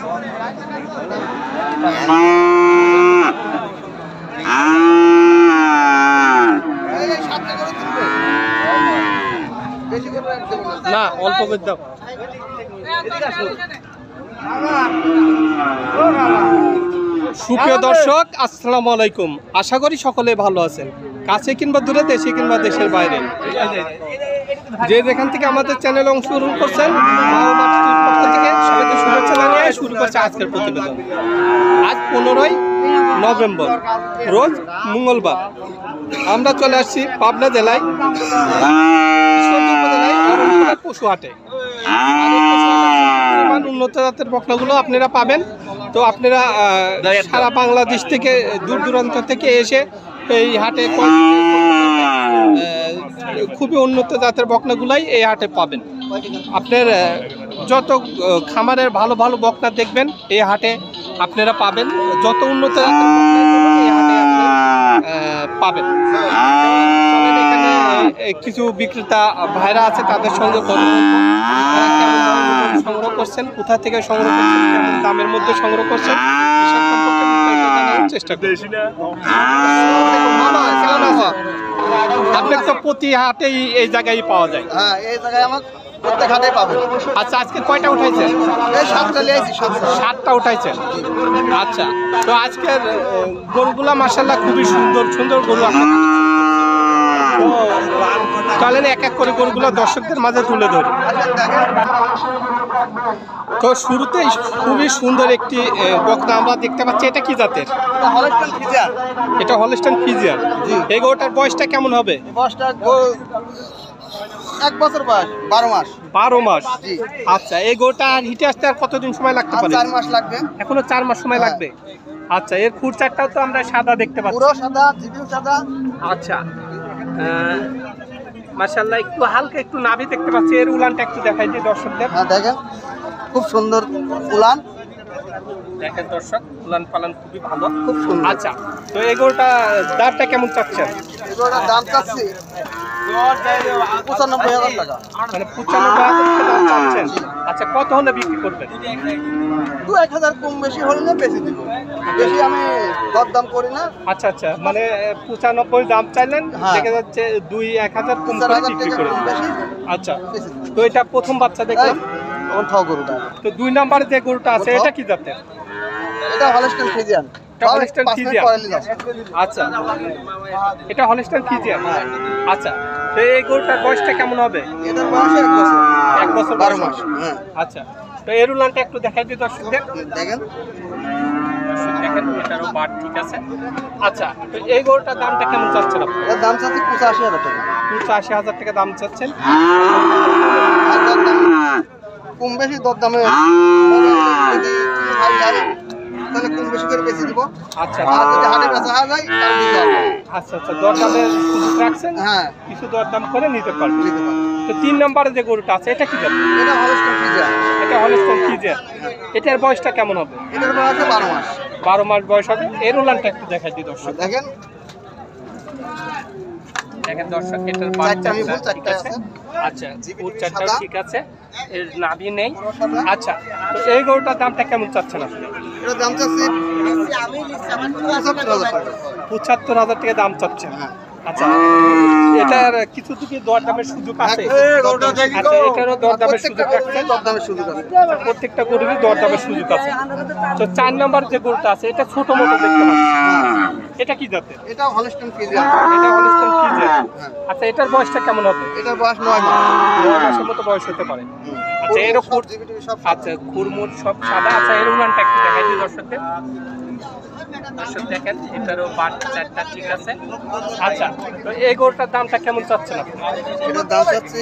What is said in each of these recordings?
না অল্প করে দাও। সুপ্রিয় দর্শক আসসালামু আলাইকুম, আশা করি সকলে ভালো আছেন। কাছে কিংবা দূরে, দেশে কিংবা দেশের বাইরে, যে যেখান থেকে আমাদের চ্যানেল অংশগ্রহণ করছেন পক্ষ থেকে সবাইকে শুভেচ্ছা জানিয়ে শুরু করছে আজকের প্রতিবেদন। আজ 15ই নভেম্বর, রোজ মঙ্গলবার। আমরা চলে আসছি পাবনা জেলায় পশু হাটে। উন্নত জাতের বকনাগুলো আপনারা পাবেন। তো আপনারা সারা বাংলাদেশ থেকে দূর দূরান্ত থেকে এসে এই হাটে খুবই উন্নত জাতের বকনাগুলাই এই হাটে পাবেন। আপনার যত খামারের ভালো ভালো বকনা দেখবেন এই হাটে আপনারা পাবেন। যত উন্নত জাতের এই হাটে আপনি পাবেন। এখানে কিছু বিক্রেতা ভাইরা আছে, তাদের সঙ্গে সংগ্রহ করছেন, কোথা থেকে সংগ্রহ করছেন, কেমন দামের মধ্যে সংগ্রহ করছেন চেষ্টা করছি। আপনার তো প্রতি হাটেই এই জায়গায় পাওয়া যায়। হ্যাঁ, এই জায়গায় আমার প্রত্যেক হাটেই পাবেন। আচ্ছা, আজকে কয়টা উঠাইছেন? এই 7টা নিয়েছি। 7টা উঠাইছেন। আচ্ছা, তো আজকের গরুগুলা মাশাআল্লাহ খুবই সুন্দর সুন্দর গরু। চলেন এক এক করে গরুগুলো দর্শকদের মাঝে তুলে ধরি। তো শুরুতেই খুবই সুন্দর একটি বকনা আমরা দেখতে পাচ্ছি। এটা কি জাতের? এটা হলস্টাইন ফ্রিজিয়ান। এই গরুটার বয়সটা কেমন হবে? বয়সটা 1 বছর বয়স, 12 মাস। 12 মাস। আচ্ছা, এই গরুটা হিটে আসতে আর কতদিন সময় লাগতে পারে? 4 মাস লাগবে। এখনো 4 মাস সময় লাগবে। আচ্ছা, এর খুর চারটাও তো আমরা সাদা দেখতে পাচ্ছি। পুরো সাদা, জিবিও সাদা। আচ্ছা, মাশাআল্লাহ একটু হালকা একটু নাভি দেখতে পাচ্ছি। এর উলানটা একটু দেখাই দিই দর্শকদের। হ্যাঁ, দেখেন খুব সুন্দর উলান। দেখেন দর্শক, উলান পালান খুবই ভালো, খুব সুন্দর। আচ্ছা, তো এই গরুটা দামটা কেমন চাচ্ছেন? এই গরুটার দাম চাচ্ছি 95,000 টাকা। মানে 95,000 টাকা দাম চাচ্ছেন। আচ্ছা, কত হলে বিক্রি করবেন? 2-1,000 কম বেশি হলে না বেশি দিব, বেশি আমি দরদাম করি না। আচ্ছা আচ্ছা, মানে 95 দাম চাইলেন, দেখা যাচ্ছে 2-1,000 কম করে বিক্রি করবেন। আচ্ছা, তো এটা প্রথম বাচ্চা দেখলাম। গরুটা তো 2 নম্বরে যে গরুটা আছে এটা কি জাতের? এটা হলস্টাইন ফ্রিজিয়ান। Holstein Friesian. আচ্ছা, এটা হলস্টাইন ফ্রিজিয়ান। আচ্ছা, তো এই গরুটার বয়সটা কেমন হবে? এটার বয়স 1 বছর। 1 বছর 12 মাস। হ্যাঁ। আচ্ছা, তো এর উলানটা একটু দেখাই দিই দর্শকদের। দেখেন দেখেন, এটারও বাট ঠিক আছে। আচ্ছা, তো এই গরুটার দামটা কেমন চাচ্ছেন আপনি? এর দাম চাচ্ছি 85,000 টাকা। 85,000 টাকা দাম চাচ্ছেন। কম বেশি দরদামে তাহলে কম বেশি করে বেশি দিব। আচ্ছা, আর যদি হাটে বেচা যায় তাহলে দিতে হবে। আচ্ছা আচ্ছা, দরদামের সুযোগ রাখছেন? হ্যাঁ, কিছু দরদাম করে নিতে পারবেন। তো 3 নম্বরে যে গরুটা আছে এটা কি জাত? এটা হলস্টাইন ফ্রিজিয়ান। এটা হলস্টাইন ফ্রিজিয়ান। এটার বয়সটা কেমন হবে? এটার বয়স 12 মাস। 12 মাস বয়স হবে। এর উলানটা একটু দেখাই দিই দর্শক। দেখেন দেখেন দর্শক, এটার বাচ্চা ঠিক আছে। আচ্ছা, পুর চারটাও ঠিক আছে, এর নাভি নেই। আচ্ছা, তো এই গরুটার দামটা কেমন চাচ্ছেন আপনি? এটার দাম চাচ্ছি 75,000 টাকা দাম চাচ্ছেন। আচ্ছা, এটার কিছু কি দরদামের সুযোগ আছে? আচ্ছা, এটারও দরদামের সুযোগ আছে। প্রত্যেকটা গরুরই দরদামের সুযোগ আছে। তো 4 নম্বর যে গরুটা আছে এটা ছোট মতো দেখতে পাচ্ছি। এটা কি জাতের? এটা হলস্টাইন ফ্রিজিয়ান। এটা হলস্টাইন ফ্রিজিয়ান। আচ্ছা, এটার বয়সটা কেমন হবে? এটার বয়স 9 মাস। 9 মাসের মতো বয়স হতে পারে। আচ্ছা, এরকম আচ্ছা, খুরমুর সব সাদা। আচ্ছা, এর উলানটা একটু দেখাই দিই দর্শকদের। দর্শক দেখেন, এটারও বাট চারটা ঠিক আছে। আচ্ছা, তো এই গরুটার দামটা কেমন চাচ্ছেন আপনি? এটার দাম চাচ্ছি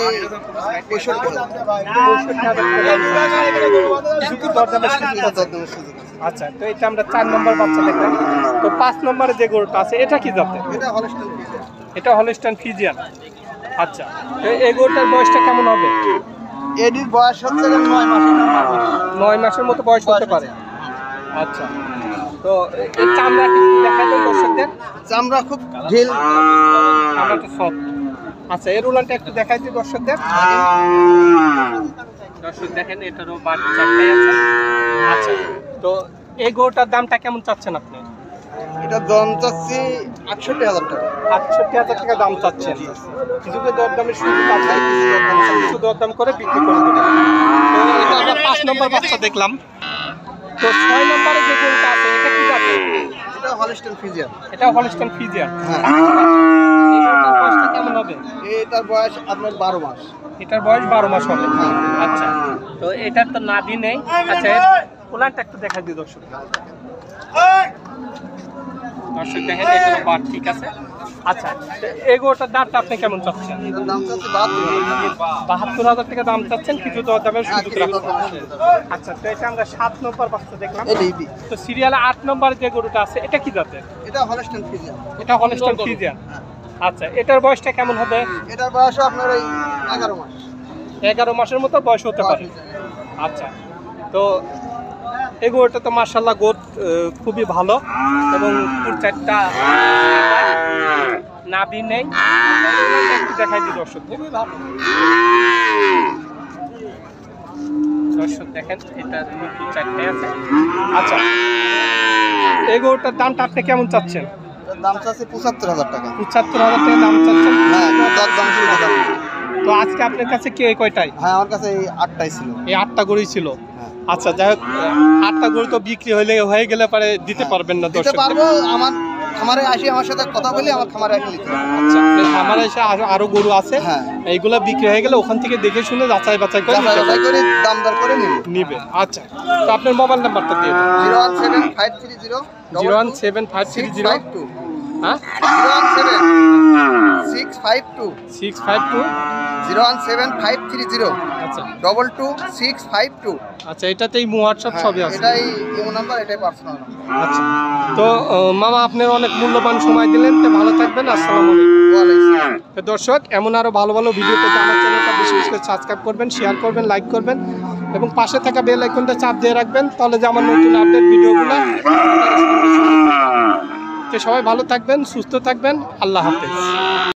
65,000। আচ্ছা, তো এটা আমরা 4 নম্বর বাচ্চা দেখলাম। তো 5 নম্বরে যে গরুটা আছে এটা কি জাতের? এটা হলস্টাইন ফ্রিজিয়ান। আচ্ছা, তো এই গরুটার বয়সটা কেমন হবে? এটির বয়স হচ্ছে 9 মাস। 9 মাসের মতো বয়স হতে পারে। আচ্ছা, তো এই চামড়াটা দেখা যায় দর্শকদের। চামড়া খুব ঢিল, চামড়াটা সফট। আচ্ছা, এর উলানটা একটু দেখাই দিই দর্শকদের। দর্শক দেখেন, এটারও বাট চারটাই আছে। আচ্ছা, তো এই গরুটার দামটা কেমন চাচ্ছেন আপনি? এটা দাম চাচ্ছি 68,000 টাকা। 68,000 টাকা দাম চাচ্ছেন। কিছু দরদামের সুযোগ আছে, কিছু দরদাম করে বিক্রি করে দেবেন। তো এটা আমরা 5 নম্বর বাচ্চা দেখলাম। তো 6 নম্বরে যে গরুটা আছে এটা কি জাতের? এটা হলস্টাইন ফ্রিজিয়ান। এটা হলস্টাইন ফ্রিজিয়ান। হ্যাঁ, এই গরুটার বয়সটা কেমন হবে? এটার বয়স আপনার 12 মাস। এটার বয়স 12 মাস হবে। আচ্ছা, তো এটার তো নাভি নেই। আচ্ছা, ওলানটা একটু দেখা দিই দর্শক। দর্শক দেখেন এটা বাট ঠিক আছে। আচ্ছা, তো এই গরুটার দামটা আপনি কেমন চাচ্ছেন? এটার দাম চাচ্ছি 72,000 টাকা। 72,000 টাকা দাম চাচ্ছেন, কিছু দরদামের হ্যাঁ, সুযোগ কিছু রাখছেন। দরদামের সুযোগ। আচ্ছা, তো এটা আমরা 7 নম্বর বাচ্চা দেখলাম। এটি তো সিরিয়ালে 8 নম্বরে যে গরুটা আছে এটা কি জাতের? এটা হলস্টাইন ফ্রিজিয়ান। এটা হলস্টাইন ফ্রিজিয়ান। আচ্ছা, এটার বয়সটা কেমন হবে? এটার বয়স আপনার ওই 11 মাস। 11 মাসের মতো বয়স হতে পারে। আচ্ছা, তো এই গরুটা তো মার্শাল্লাহ গোট খুবই ভালো এবং চারটা নাভি নেই। একটু দেখাই দিই দর্শক। খুবই ভালো দর্শক দেখেন এটা চারটে আছে। আচ্ছা, এই গরুটার দামটা আপনি কেমন চাচ্ছেন? এটার দাম চাচ্ছি 75,000 টাকা। 75,000 টাকা দাম চাচ্ছেন। হ্যাঁ, দরদাম সুযোগ আছে। তো আজকে আপনার কাছে কে কয়টাই? হ্যাঁ, আমার কাছে এই 8টাই ছিল। এই 8টা গরুই ছিল। হ্যাঁ। আচ্ছা, যাই হোক 8টা গরু তো বিক্রি হয়ে গেলে পরে দিতে পারবেন না দিতে দর্শক। পারবো, আমার খামারে আসি, আমার সাথে কথা বলি, আমার খামারে আসি নিতে হবে। আচ্ছা, আপনার খামারে এসে আরো গরু আছে, হ্যাঁ। এইগুলা বিক্রি হয়ে গেলে ওখান থেকে দেখে শুনে যাচাই বাছাই করে যাচাই বাছাই করে দাম দর করে নিব। নিবেন। আচ্ছা, তো আপনার মোবাইল নাম্বারটা দিয়ে দেন। 01753 01753 হ্যাঁ 017 652 652 01753 আচ্ছা 22652। আচ্ছা, এটাতেই হোয়াটসঅ্যাপ সবই আছে। এটাই ইমো নাম্বার, এটাই পার্সোনাল নাম্বার। আচ্ছা, তো মামা আপনার অনেক মূল্যবান সময় দিলেন, তো ভালো থাকবেন। আসসালামু আলাইকুম। ওয়ালাইকুম আসসালাম। তো দর্শক, এমন আরো ভালো ভালো ভিডিও পেতে আমার চ্যানেলটা বেশি বেশি করে সাবস্ক্রাইব করবেন, শেয়ার করবেন, লাইক করবেন এবং পাশে থাকা বেল আইকনটা চাপ দিয়ে রাখবেন, তাহলে যে আমার নতুন আপডেট ভিডিওগুলো। তো সবাই ভালো থাকবেন, সুস্থ থাকবেন। আল্লাহ হাফেজ।